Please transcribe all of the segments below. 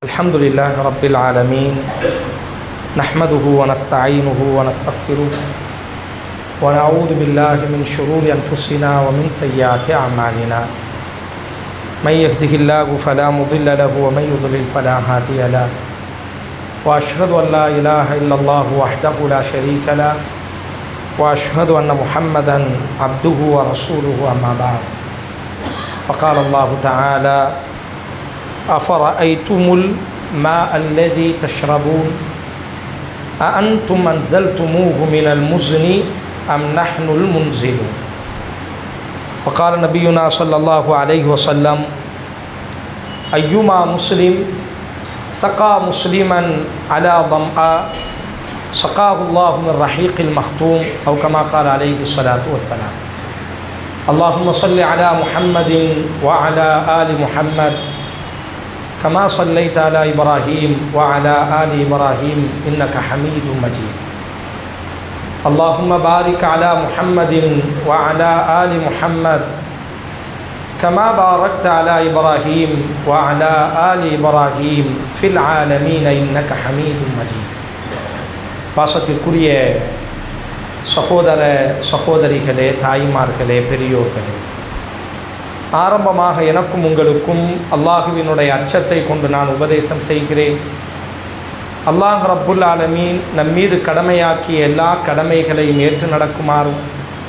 अल्हम्दुलिल्लाह रब्बिल आलमीन नहमदुहु व नस्तईनुहु व नस्तगफिरुहु व नऊज़ु बिल्लाहि मिन शुरूरि अनफुसिना व मिन सय्यिआति अअमालिना मन यहदिहिल्लाहु फला मुदिल्ल लहु व मन युद्लिल फला हादिय लहु व अशहदु अन ला इलाहा इल्लल्लाहु वहदहु ला शरीका लहु व अशहदु अन्न मुहम्मदन अब्दुहु व रसूलुहु अम्मा बअद फ़क़ाल अल्लाहु तआला अफ़रअय्तुमुल माअ अल्लज़ी तशरबून अअन्तुम अन्ज़लतुमूहु मिनल मुज़्नी अम नहनुल मुन्ज़िलून फ़क़ाल नबियुना सल्लल्लाहु अलैहि वसल्लम अय्युमा मुस्लिम सक़ा मुस्लिमन अला दमअ सक़ाहुल्लाहु मिन रहीक़िल मख़्तूम औ कमा क़ाल अलैहि सलातु वस्सलाम अल्लाहुम्मा सल्लि अला मुहम्मदिन व अला आलि मुहम्मद कमा सल्लैत अला इब्राहीम व अला आलि इब्राहीम इन्नका हमीदुम मजीद अल्लाहुम्मा बारिक अला मुहम्मदिन व अला आलि मुहम्मद कमा बारकत अला इब्राहीम व अला आलि इब्राहीम फिल आलमीन इन्नका हमीदुम मजीद பாசத்திற்குரிய சகோதர சகோதரிகளே, தாய்மார்களே, பெரியோர்களே, ஆரம்பமாக எனக்கும் உங்களுக்கும் அல்லாஹுவினுடைய அச்சத்தை கொண்டு நான் உபதேசம் செய்கிறேன். அல்லாஹ் ரப்புல் ஆலமீன் நம் மீது கடமையாக்கிய எல்லா கடமைகளையும் ஏற்று நடக்குமாறும்,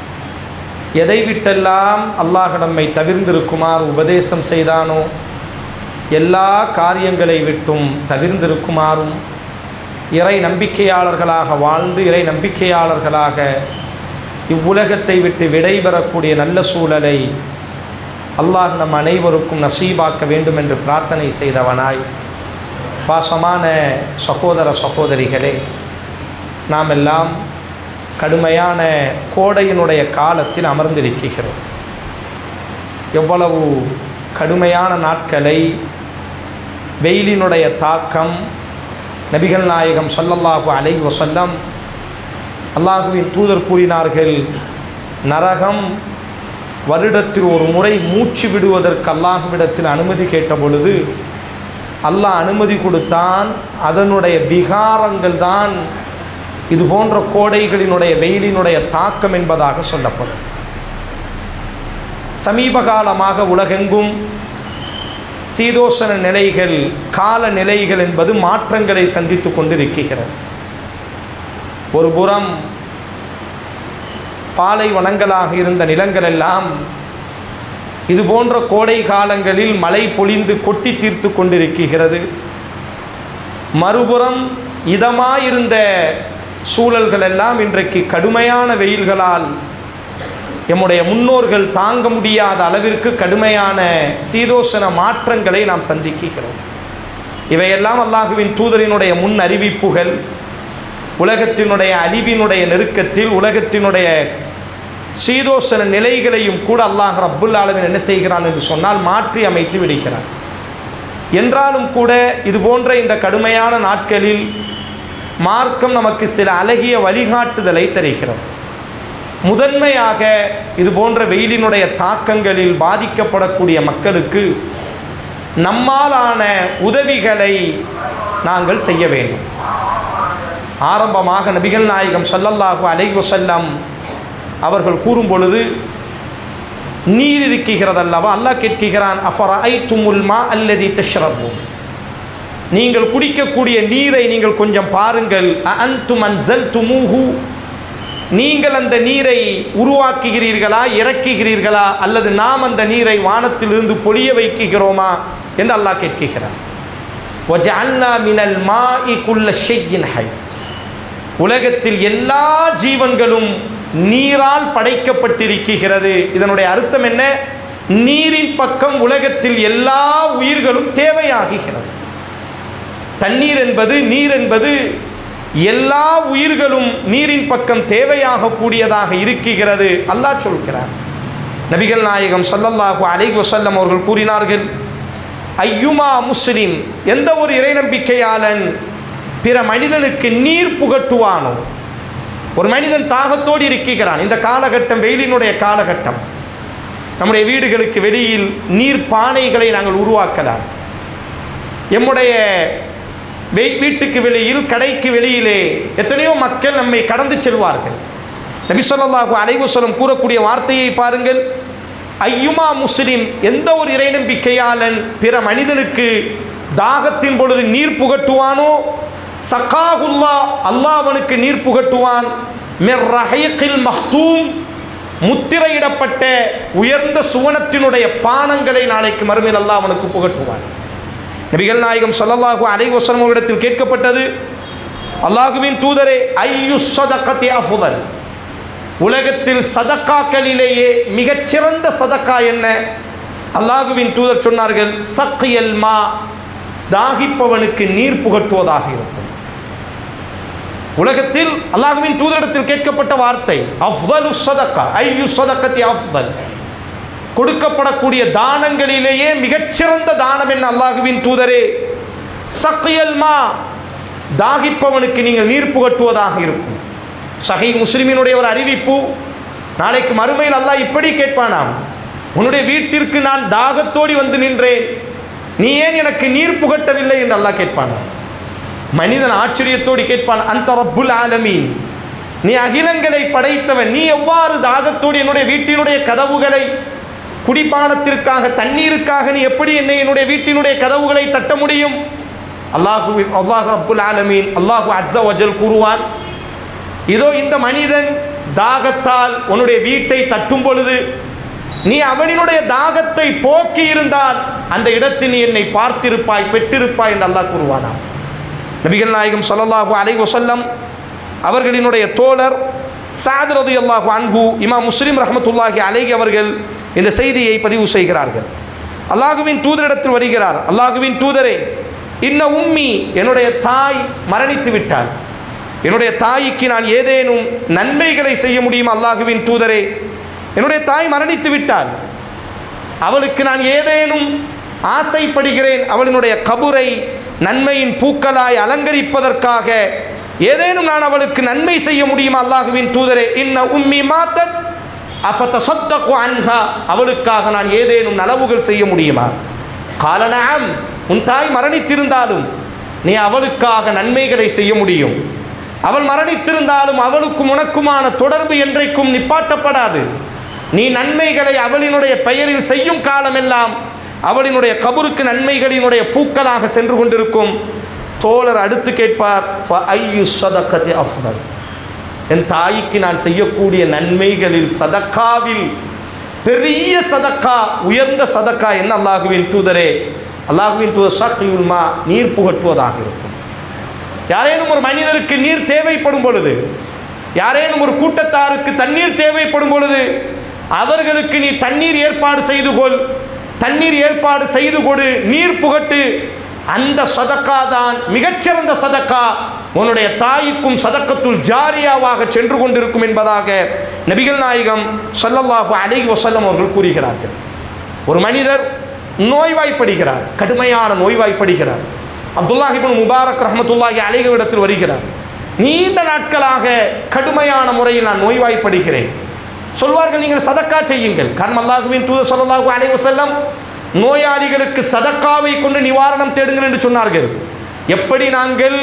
எதை விட்டெல்லாம் அல்லாஹ் நம்மை தவிர்ந்திருக்குமாறு உபதேசம் செய்தானோ எல்லா காரியங்களை விட்டும் தவிர்ந்திருக்குமாறும், இறை நம்பிக்கையாளர்களாக வாழ்ந்து இறை நம்பிக்கையாளர்களாக இவ்வுலகத்தை விட்டு விடைபெறக்கூடிய நல்ல சூழலை அல்லாஹ் நம் அனைவருக்கும் நசீபாக்க வேண்டும் என்று பிரார்த்தனை செய்தவனாய், பாசமான சகோதர சகோதரிகளே, நாம் எல்லாம் கடுமையான கோடையினுடைய காலத்தில் அமர்ந்திருக்கிறோம். எவ்வளவு கடுமையான நாட்களை, வெயிலினுடைய தாக்கம், நபிகள் நாயகம் ஸல்லல்லாஹு அலைஹி வஸல்லம் அல்லாஹுவின் தூதர் கூறினார்கள், நரகம் வருடத்தில் ஒரு முறை மூச்சு விடுவதற்கு அல்லாஹுவிடத்தில் அனுமதி கேட்ட பொழுது அல்லாஹ் அனுமதி கொடுத்தான். அதனுடைய விகாரங்கள் தான் இது போன்ற கோடைகளினுடைய வெயிலினுடைய தாக்கம் என்பதாக சொல்லப்படும். சமீப காலமாக உலகெங்கும் சீதோஷண நிலைகள், கால நிலைகள் என்பது மாற்றங்களை சந்தித்து கொண்டிருக்கிறது. ஒரு புறம் பாலைவனங்களாக இருந்த நிலங்கள் எல்லாம் இது போன்ற கோடை காலங்களில் மழை பொழிந்து கொட்டி தீர்த்து கொண்டிருக்கிறது. மறுபுறம் இதமாயிருந்த சூழல்கள் எல்லாம் இன்றைக்கு கடுமையான வெயில்களால் எம்முடைய முன்னோர்கள் தாங்க முடியாத அளவிற்கு கடுமையான சீதோஷண மாற்றங்களை நாம் சந்திக்கிறோம். இவையெல்லாம் அல்லாஹுவின் தூதரினுடைய முன் அறிவிப்புகள். உலகத்தினுடைய அழிவினுடைய நெருக்கத்தில் உலகத்தினுடைய சீதோஷண நிலைகளையும் கூட அல்லாஹ் ரப்புல் ஆலமீன் என்ன செய்கிறான் என்று சொன்னால் மாற்றி அமைத்து விடுகிறான். என்றாலும் கூட இது போன்ற இந்த கடுமையான நாட்களில் மார்க்கம் நமக்கு சில அழகிய வழிகாட்டுதலை தருகிறது. முதன்மையாக இது போன்ற வெயிலினுடைய தாக்கங்களில் பாதிக்கப்படக்கூடிய மக்களுக்கு நம்மாலான உதவிகளை நாங்கள் செய்ய வேண்டும். ஆரம்பமாக நபிகள் நாயகம் ஸல்லல்லாஹு அலைஹி வஸல்லம் அவர்கள் கூறும் பொழுது, நீர் இருக்கிறதல்லவா, அல்லாஹ் கேட்கிறான், அஃபரஅய்துமுல் மா அல்லதி தஷ்ரபூன், நீங்கள் குடிக்கக்கூடிய நீரை நீங்கள் கொஞ்சம் பாருங்கள். அஅன்தும் அன்ஸல்துமூஹு, நீங்கள் அந்த நீரை உருவாக்குகிறீர்களா, இறக்குகிறீர்களா, அல்லது நாம் அந்த நீரை வானத்திலிருந்து பொழிய வைக்கிறோமா என்று அல்லாஹ் கேட்கிறார். வஜஅல்னா மினல் மாஇ குல்ல ஷைஇன் ஹை, உலகத்தில் எல்லா ஜீவன்களும் நீரால் படைக்கப்பட்டிருக்கிறது. இதனுடைய அர்த்தம் என்ன? நீரின் பக்கம் உலகத்தில் எல்லா உயிர்களும் தேவையாகிறது. தண்ணீர் என்பது, நீர் என்பது எல்லா உயிர்களும் நீரின் பக்கம் தேவையாக கூடியதாக இருக்கிறது அல்லாஹ் சொல்கிறார். நபிகள் நாயகம் ஸல்லல்லாஹு அலைஹி வஸல்லம் அவர்கள் கூறினார்கள், ஐயுமா முஸ்லிம், எந்த ஒரு இறை நம்பிக்கையாளன் பிற மனிதனுக்கு நீர் புகட்டுவானோ, ஒரு மனிதன் தாகத்தோடு இருக்கிறான். இந்த காலகட்டம் வெயிலினுடைய காலகட்டம். நம்முடைய வீடுகளுக்கு வெளியில் நீர் பானைகளை நாங்கள் உருவாக்கலாம். எம்முடைய வீட்டுக்கு வெளியில், கடைக்கு வெளியிலே எத்தனையோ மக்கள் நம்மை கடந்து செல்வார்கள். நபி ஸல்லல்லாஹு அலைஹி வஸல்லம் கூறக்கூடிய வார்த்தையை பாருங்கள். ஐயுமா முஸ்லிம், எந்த ஒரு இறை நம்பிக்கையாளன் பிற மனிதனுக்கு தாகத்தின் பொழுது நீர் புகட்டுவானோ, சகாகுல்லா, அல்லாஹ் அவனுக்கு நீர் புகட்டுவான். மிர் ரஹீகில் மக்தூம், முத்திரையிடப்பட்ட உயர்ந்த சுவனத்தினுடைய பானங்களை நாளைக்கு மறுமையில் அல்லாஹ் அவனுக்கு புகட்டுவான். நபிகள் நாயகம் ஸல்லல்லாஹு அலைஹி வஸல்லம் அவரிடத்தில் கேட்கப்பட்டது, அல்லாஹுவின் தூதரே, ஐயு ஸதகத்தி அஃதல், உலகத்தில் சதக்காக்களிலேயே மிகச்சிறந்த சதக்கா என்ன? அல்லாஹுவின் தூதர் சொன்னார்கள், சக்யல் மா, தாகிப்பவனுக்கு நீர் புகட்டுவதாக இருக்கும். உலகத்தில் அல்லாஹுவின் தூதரிடத்தில் கேட்கப்பட்ட வார்த்தை அஃதலு ஸதகா, ஐயு ஸதகத்தி அஃதல், கொடுக்கப்படக்கூடிய தானங்களிலேயே மிகச்சிறந்த தானம் என்ன அல்லாஹுவின் தூதரே? சக்யல் மா, தாகிப்பவனுக்கு நீங்கள் நீர் புகட்டுவதாக இருக்கும். சஹீஹ் முஸ்லிமினுடைய ஒரு அறிவிப்பு, நாளைக்கு மறுமையில் அல்லாஹ் இப்படி கேட்பானாம், உன்னுடைய வீட்டிற்கு நான் தாகத்தோடி வந்து நின்றேன், நீ ஏன் எனக்கு நீர் புகட்டவில்லை என்று அல்லாஹ் கேட்பானாம். மனிதன் ஆச்சரியத்தோடு கேட்பான், அந்த ரப்புல் ஆலமீன், நீ அகிலங்களை படைத்தவன், நீ எவ்வாறு தாகத்தோடு என்னுடைய வீட்டினுடைய கதவுகளை, குடிப்பானத்திற்காக, தண்ணீருக்காக நீ எப்படி என்னுடைய வீட்டினுடைய கதவுகளை தட்ட முடியும்? அல்லாஹ் ரப்புல் ஆலமீன், அல்லாஹு அஸ்ஸ வஜல் கூறுவான், இதோ இந்த மனிதன் தாகத்தால் உன்னுடைய வீட்டை தட்டும் பொழுது நீ அவனினுடைய தாகத்தை போக்கி இருந்தால் அந்த இடத்தில் நீ என்னை பார்த்திருப்பாய், பெற்றிருப்பாய் என்று அல்லாஹ் கூறுவானாம். நபிகள் நாயகம் ஸல்லல்லாஹு அலைஹி வஸல்லம் அவர்களினுடைய தோழர் ஸஅத் ரலியல்லாஹு அன்ஹு, இமாம் முஸ்லிம் ரஹ்மத்துல்லாஹி அலைஹி அவர்கள் இந்த செய்தியை பதிவு செய்கிறார்கள். அல்லாஹுவின் தூதரிடத்தில் வருகிறார், அல்லாஹுவின் தூதரே, இன்ன உம்மி, என்னுடைய தாய் மரணித்து விட்டார், என்னுடைய தாய்க்கு நான் ஏதேனும் நன்மைகளை செய்ய முடியுமா? அல்லாஹுவின் தூதரே, என்னுடைய தாய் மரணித்து விட்டாள், அவளுக்கு நான் ஏதேனும் ஆசைப்படுகிறேன், அவளினுடைய கபுரை நன்மையின் பூக்களாய் அலங்கரிப்பதற்காக ஏதேனும் நான் அவளுக்கு நன்மை செய்ய முடியுமா? அல்லாஹுவின் தூதரே, இன்ன உம்மி மாத்தத் அஃபதஸத்தகு அன்ஹா, அவளுக்காக நான் ஏதேனும் நலவுகள் செய்ய முடியுமா? கால நஅம், உன் தாய் மரணித்திருந்தாலும் நீ அவளுக்காக நன்மைகளை செய்ய முடியும். அவள் மரணித்திருந்தாலும் அவளுக்கும் உனக்குமான தொடர்பு என்றைக்கும் நிப்பாட்டப்படாது. நீ நன்மைகளை அவளினுடைய பெயரில் செய்யும் காலமெல்லாம் அவளினுடைய கபருக்கு நன்மைகளினுடைய பூக்களாக சென்று கொண்டிருக்கும். தோழர் அடுத்து கேட்பார், ஃபஅய்யு ஸதகத்தி அஃதல், என் தாய்க்கு நான் செய்யக்கூடிய நன்மைகளில் சதக்காவில் பெரிய சதக்கா, உயர்ந்த சதக்கா என்ன? அல்லாஹுவின் தூதரே, அல்லாஹுவின் தூதர் ஸக்யுல் மா, நீர் புகட்டுவதாக இருக்கும். யாரேனும் ஒரு மனிதருக்கு நீர் தேவைப்படும் பொழுது, யாரேனும் ஒரு கூட்டத்தாருக்கு தண்ணீர் தேவைப்படும் பொழுது அவர்களுக்கு நீ தண்ணீர் ஏற்பாடு செய்து கொள், தண்ணீர் ஏற்பாடு செய்து கொடு, நீர் புகட்டு. அந்த சதக்கா தான் மிகச்சிறந்த சதக்கா, உன்னுடைய தாய்க்கும் சதக்கத்துல் ஜாரியாவாக சென்று கொண்டிருக்கும் என்பதாக நபிகள் நாயகம் ஸல்லல்லாஹு அலைஹி வஸல்லம் அவர்கள் கூறுகிறார்கள். ஒரு மனிதர் நோய்வாய்ப்படுகிறார், கடுமையான நோய்வாய்ப்படுகிறார். அப்துல்லாஹ் இப்னு முபாரக் ரஹ்மத்துல்லாஹி அலைஹி இடத்தில் வருகிறார். நீண்ட நாட்களாக கடுமையான முறையில் நான் நோய்வாய்ப்படுகிறேன். சொல்வார்கள், நீங்கள் சதக்கா செய்யுங்கள். காரணம் அல்லாஹுவின் தூதர் ஸல்லல்லாஹு அலைஹி வஸல்லம் நோயாளிகளுக்கு சதக்காவை கொண்டு நிவாரணம் தேடுங்கள் என்று சொன்னார்கள். எப்படி நாங்கள்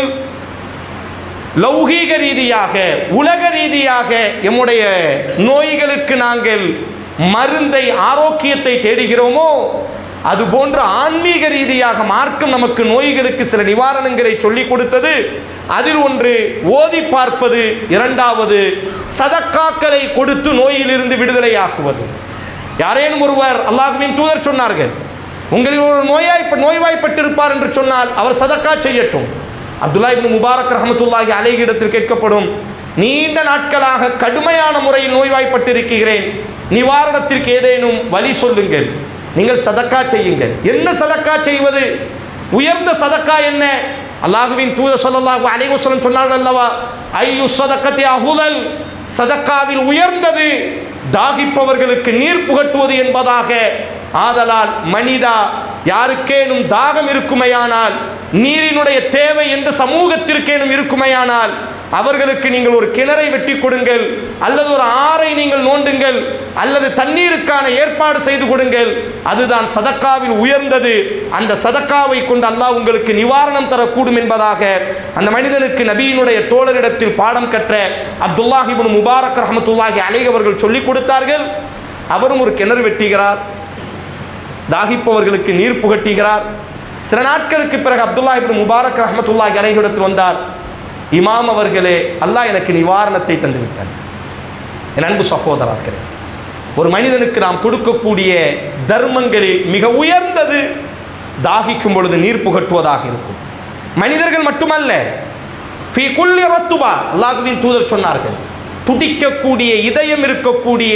லௌகீக ரீதியாக, உலக ரீதியாக எம்முடைய நோய்களுக்கு நாங்கள் மருந்தை, ஆரோக்கியத்தை தேடுகிறோமோ, அதுபோன்று ஆன்மீக ரீதியாக மார்க்கம் நமக்கு நோய்களுக்கு சில நிவாரணங்களை சொல்லிக் கொடுத்தது. அதில் ஒன்று ஓதி பார்ப்பது, இரண்டாவது சதக்காக்களை கொடுத்து நோயிலிருந்து விடுதலையாக்குவது. யாரேனும் ஒருவர், அல்லாஹ்வின் தூதர் சொன்னார்கள், உங்களில் ஒரு நோய்வாய்ப்பட்டிருப்பார் என்று சொன்னால் அவர் சதக்கா செய்யட்டும். அப்துல்லாஹ் இப்னு முபாரக் ரஹ்மத்துல்லாஹி அலைஹி இடத்தில் கேட்கப்படும், நீண்ட நாட்களாக கடுமையான முறையில் நோய்வாய்ப்பட்டிருக்கிறேன், நிவாரணத்திற்கு ஏதேனும் வழி சொல்லுங்கள், நீங்கள் சதக்கா செய்யுங்கள். என்ன சதக்கா செய்வது? உயர்ந்த சதக்கா என்ன? அல்லாஹ்வின் தூதர் ஸல்லல்லாஹு அலைஹி வஸல்லம் சொன்னார்கள் அல்லவா, ஐயு ஸதகத்தி அஃதல், சதக்காவில் உயர்ந்தது தாகிப்பவர்களுக்கு நீர் புகட்டுவது என்பதாக. ஆதலால் மனிதா, யாருக்கேனும் தாகம் இருக்குமையானால், நீரினுடைய தேவை எந்த சமூகத்திற்கேனும் இருக்குமையானால், அவர்களுக்கு நீங்கள் ஒரு கிணறை வெட்டி கொடுங்கள், அல்லது ஒரு ஆறை நீங்கள் நோண்டுங்கள், அல்லது தண்ணீருக்கான ஏற்பாடு செய்து கொடுங்கள். அதுதான் சதக்காவில் உயர்ந்தது. அந்த சதக்காவை கொண்டு அல்லாஹ் உங்களுக்கு நிவாரணம் தரக்கூடும் என்பதாக அந்த மனிதனுக்கு நபியினுடைய தோழரிடத்தில் பாடம் கற்ற அப்துல்லாஹ் இப்னு முபாரக் ரஹ்மத்துல்லாஹி அலைஹி அவர்கள் சொல்லிக் கொடுத்தார்கள். அவரும் ஒரு கிணறு வெட்டுகிறார், தாகிப்பவர்களுக்கு நீர் புகட்டுகிறார். சில நாட்களுக்கு பிறகு அப்துல்லாஹ் இப்னு முபாரக் ரஹ்மத்துல்லாஹி அலைஹி இடத்தில் வந்தார். இமாம் அவர்களே, அல்லாஹ் எனக்கு நிவாரணத்தை தந்து விட்டார். என் அன்பு சகோதரர்களே, ஒரு மனிதனுக்கு நாம் கொடுக்கக்கூடிய தர்மங்களில் மிக உயர்ந்தது தாகிக்கும் பொழுது நீர் புகட்டுவதாக இருக்கும். மனிதர்கள் மட்டுமல்ல, ஃபீ குல்லி ரத்துபா, அல்லாஹ்வின் தூதர் சொன்னார்கள், துடிக்கக்கூடிய இதயம் இருக்கக்கூடிய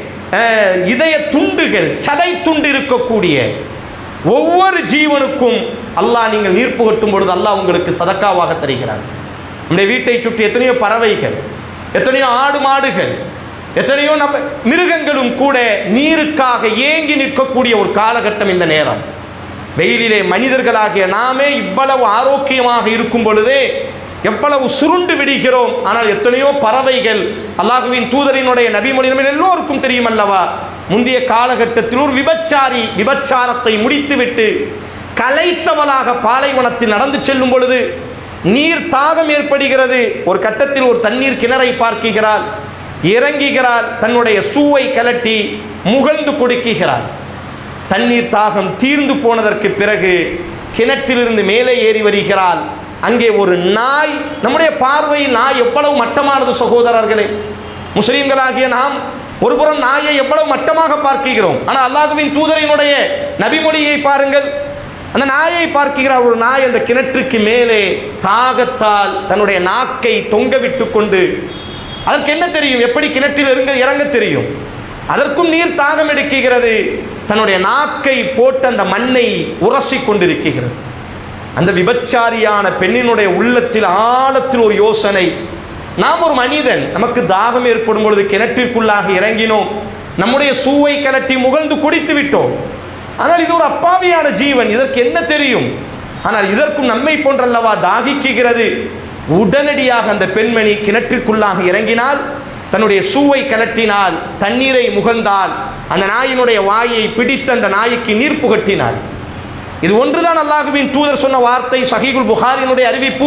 இதய துண்டுகள், சதை துண்டு இருக்கக்கூடிய ஒவ்வொரு ஜீவனுக்கும் அல்லாஹ் நீங்கள் நீர் புகட்டும் பொழுது அல்லாஹ் உங்களுக்கு சதக்காவாக தருகிறார். நம்முடைய வீட்டை சுற்றி எத்தனையோ பறவைகள், எத்தனையோ ஆடு மாடுகள், எத்தனையோ மிருகங்களும் கூட நீருக்காக ஏங்கி நிற்கக்கூடிய ஒரு காலகட்டம் இந்த நேரம். வெயிலிலே மனிதர்களாகிய நாமே இவ்வளவு ஆரோக்கியமாக இருக்கும் பொழுதே எவ்வளவு சுருண்டு விடுகிறோம். ஆனால் எத்தனையோ பறவைகள், அல்லாஹ்வின் தூதரினுடைய நபிமொழி எல்லோருக்கும் தெரியும் அல்லவா, முந்தைய காலகட்டத்தில் ஒரு விபச்சாரத்தை முடித்துவிட்டு கலைத்தவளாக பாலைவனத்தில் நடந்து செல்லும் பொழுது நீர் தாகம் ஏற்படுகிறது. ஒரு கட்டத்தில் ஒரு தண்ணீர் கிணறை பார்க்கிறார், இறங்குகிறார், தன்னுடைய ஷூவை கலட்டி முகழ்ந்து கொடுக்கிறார். தண்ணீர் தாகம் தீர்ந்து போனதற்கு பிறகு கிணற்றிலிருந்து மேலே ஏறி வருகிறாள். அங்கே ஒரு நாய், நம்முடைய பார்வையில் நாய் எவ்வளவு மட்டமானது சகோதரர்களே. முஸ்லிம்களாகிய நாம் ஒருபுறம் நாயை எவ்வளவு மட்டமாக பார்க்கிறோம். ஆனால் அல்லாஹ்வின் தூதரினுடைய நபிமொழியை பாருங்கள். அந்த நாயை பார்க்கிறார். ஒரு நாய் அந்த கிணற்றுக்கு மேலே தாகத்தால் தன்னுடைய நாக்கை தொங்க விட்டு கொண்டு, அதற்கு என்ன தெரியும், எப்படி கிணற்றில் இறங்க தெரியும், அதற்கும் நீர் தாகம் எடுக்கிறது. தன்னுடைய நாக்கை போட்டு அந்த மண்ணை உரசி கொண்டிருக்கிறது. அந்த விபச்சாரியான பெண்ணினுடைய உள்ளத்தில் ஆழத்தில் ஒரு யோசனை, நாம் ஒரு மனிதன், நமக்கு தாகம் ஏற்படும் பொழுது கிணற்றிற்குள்ளாக இறங்கினோம், நம்முடைய ஷூவை கலட்டி முகழ்ந்து குடித்து விட்டோம். ஆனால் இது ஒரு அப்பாவியான ஜீவன், இதற்கு என்ன தெரியும்? ஆனால் இதற்கும் நம்மை போன்றல்லவா தாகிக்குகிறது. உடனடியாக அந்த பெண்மணி கிணற்றிற்குள்ளாக இறங்கினால், தன்னுடைய ஷூவை கலட்டினால், தண்ணீரை முகழ்ந்தால், அந்த நாயினுடைய வாயை பிடித்து அந்த நாய்க்கு நீர் புகட்டினாள். இது ஒன்றுதான் அல்லாஹ்வின் தூதர் சொன்ன வார்த்தை. சஹீஹுல் புகாரினுடைய அறிவிப்பு,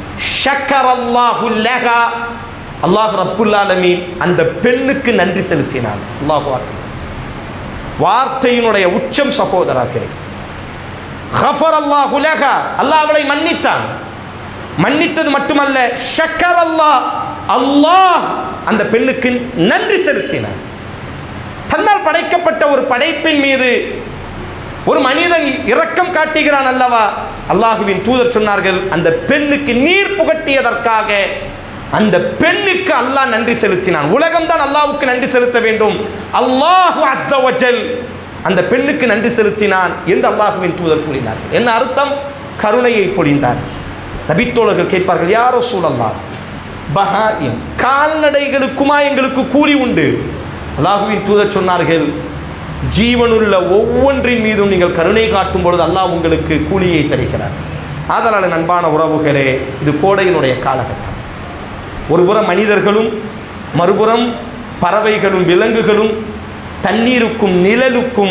ஷக்கரல்லாஹு லஹா, அல்லாஹ் ரப்புல் ஆலமீன் அந்த பெண்ணுக்கு நன்றி செலுத்தினான். அல்லாஹு அக்பர். வார்த்தையினுடைய உச்சம் சகோதரர்களே. கஃபரல்லாஹு லஹா, அல்லாஹ் அவளை மன்னித்தான். மன்னித்தது மட்டுமல்ல, ஷக்கரல்லாஹ், அல்லாஹ் அந்த பெண்ணுக்கு நன்றி செலுத்தினான். தன்னால் படைக்கப்பட்ட ஒரு படைப்பின் மீது ஒரு மனிதன் இரக்கம் காட்டுகிறான் அல்லவா, அல்லாஹ்வின் தூதர் சொன்னார்கள், அந்த பெண்ணுக்கு நீர் புகட்டியதற்காக அந்த பெண்ணுக்கு அல்லாஹ் நன்றி செலுத்தினான். உலகம் தான் அல்லாஹ்வுக்கு நன்றி செலுத்த வேண்டும். அல்லாஹு அஸ்ஸ வஜல் அந்த பெண்ணுக்கு நன்றி செலுத்தினான் என்று அல்லாஹ்வின் தூதர் கூறினார். என்ன அர்த்தம்? கருணையை பொழிந்தார். நபித்தோழர்கள் கேட்பார்கள், யா ரசூலல்லாஹ், பஹாயிம் கால்நடைகளுக்குமா எங்களுக்கு கூலி உண்டு? அல்லாஹ்வின் தூதர் சொன்னார்கள், ஜீவனுள்ள ஒவ்வொன்றின் மீதும் நீங்கள் கருணை காட்டும் பொழுது அல்லாஹ் உங்களுக்கு கூலியை தருகிறார். ஆதலால் அன்பான உறவுகளே, இது கோடையினுடைய காலகட்டம். ஒருபுறம் மனிதர்களும், மறுபுறம் விலங்குகளும் தண்ணீருக்கும் நிழலுக்கும்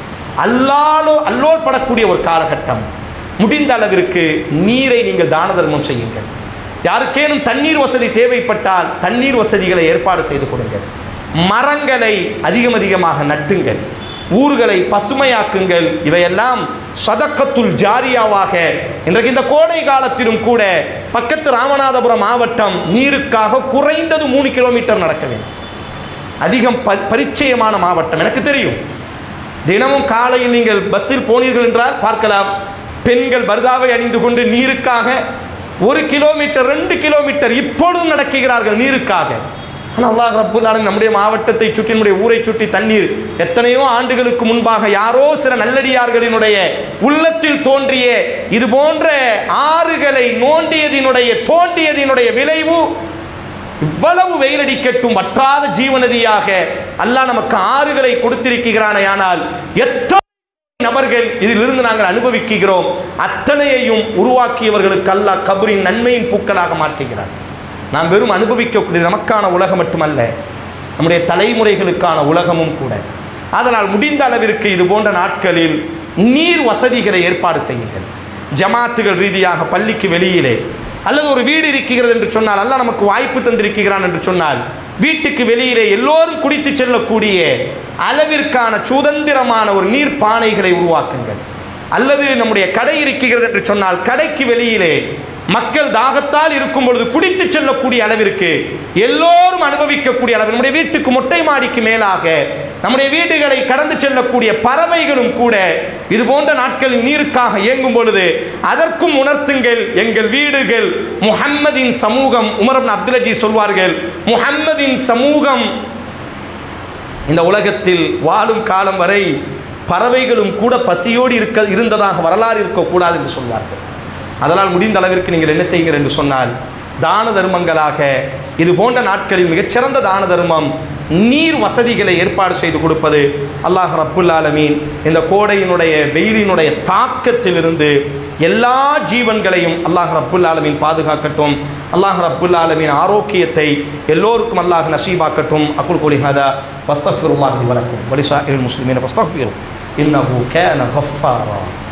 அல்லோல் படக்கூடிய ஒரு காலகட்டம். முடிந்த அளவிற்கு நீரை நீங்கள் தான தர்மம் செய்யுங்கள். யாருக்கேனும் தண்ணீர் வசதி தேவைப்பட்டால் தண்ணீர் வசதிகளை ஏற்பாடு செய்து கொடுங்கள். மரங்களை அதிகமாக நட்டுங்கள். ஊர்களை பசுமையாக்குங்கள். இவையெல்லாம் சதக்கத்துல் ஜாரியாவாக இன்றைக்கு இந்த கோடை காலத்திலும் கூட பக்கத்து ராமநாதபுரம் மாவட்டம் நீருக்காக குறைந்தது 3 கிலோமீட்டர் நடக்க வேண்டும். அதிகம் பரிச்சயமான மாவட்டம், எனக்கு தெரியும். தினமும் காலையில் நீங்கள் பஸ்ஸில் போனீர்கள் என்றால் பார்க்கலாம், பெண்கள் பர்தாவை அணிந்து கொண்டு நீருக்காக 1 கிலோமீட்டர் 2 கிலோமீட்டர் இப்பொழுதும் நடக்கிறார்கள் நீருக்காக. ஆனால் அல்லாஹ் ரப்புல் ஆலமீன் நம்முடைய மாவட்டத்தை சுற்றி, நம்முடைய ஊரை சுற்றி தண்ணீர் எத்தனையோ ஆண்டுகளுக்கு முன்பாக யாரோ சில நல்லடியார்களினுடைய உள்ளத்தில் தோன்றிய இது போன்ற ஆறுகளை தோண்டியதினுடைய விளைவு இவ்வளவு வெயிலடிக்கட்டும் வற்றாத ஜீவநதியாக அல்லாஹ் நமக்கு ஆறுகளை கொடுத்திருக்கிறானே. ஆனால் எத்தனை நபர்கள் இதிலிருந்து நாங்கள் அனுபவிக்கிறோம், அத்தனையையும் உருவாக்கியவர்களுக்கு அல்லாஹ் கபரின் நன்மையின் பூக்களாக மாற்றுகிறார். நாம் வெறும் அனுபவிக்கக்கூடியது நமக்கான உலகம் மட்டுமல்ல, நம்முடைய தலைமுறைகளுக்கான உலகமும் கூட. அதனால் முடிந்த அளவிற்கு இது போன்ற நாட்களில் நீர் வசதிகளை ஏற்பாடு செய்யுங்கள். ஜமாத்துகள் ரீதியாக பள்ளிக்கு வெளியிலே அல்லது ஒரு வீடு இருக்கிறது என்று சொன்னால், அல்லாஹ் நமக்கு வாய்ப்பு தந்திருக்கிறான் என்று சொன்னால், வீட்டுக்கு வெளியிலே எல்லோரும் குடித்து செல்லக்கூடிய அளவிற்கான சுதந்திரமான ஒரு நீர் பானைகளை உருவாக்குங்கள். அல்லது நம்முடைய கடை இருக்கிறது என்று சொன்னால், கடைக்கு வெளியிலே மக்கள் தாகத்தால் இருக்கும் பொழுது குடித்து செல்லக்கூடிய அளவிற்கு எல்லோரும் அனுபவிக்கக்கூடிய அளவில் நம்முடைய வீட்டுக்கு மொட்டை மாடிக்கு மேலாக நம்முடைய வீடுகளை கடந்து செல்லக்கூடிய பறவைகளும் கூட இது போன்ற நாட்களில் நீருக்காக இயங்கும் பொழுது அதற்கும் உணர்த்துங்கள். எங்கள் வீடுகள் முஹம்மதின் சமூகம். உமர் இப்னு அப்துல் அஜீஸ் சொல்வார்கள், முஹம்மதின் சமூகம் இந்த உலகத்தில் வாழும் காலம் வரை பறவைகளும் கூட பசியோடு இருந்ததாக வரலாறு இருக்கக்கூடாது என்று சொல்வார்கள். அதனால் முடிந்த அளவிற்கு நீங்கள் என்ன செய்கிறீர்கள் என்று சொன்னால், தான தர்மங்களாக இது போன்ற நாட்களில் மிகச்சிறந்த தான தர்மம் நீர் வசதிகளை ஏற்பாடு செய்து கொடுப்பது. அல்லாஹ் ரப்புல் ஆலமீன் இந்த கோடையினுடைய வெயிலினுடைய தாக்கத்திலிருந்து எல்லா ஜீவன்களையும் அல்லாஹ் ரப்புல் ஆலமீன் பாதுகாக்கட்டும். அல்லாஹ் ரப்புல் ஆலமீன் ஆரோக்கியத்தை எல்லோருக்கும் அல்லாஹ் நசீபாக்கட்டும். அக்குல் கூலி ஹாதா வஸ்தக்ஃபிருல்லாஹி வலக்கும் வலிசாஇரில் முஸ்லிமீன ஃபஸ்தக்ஃபிரு இன்னஹு கான கஃபாரா.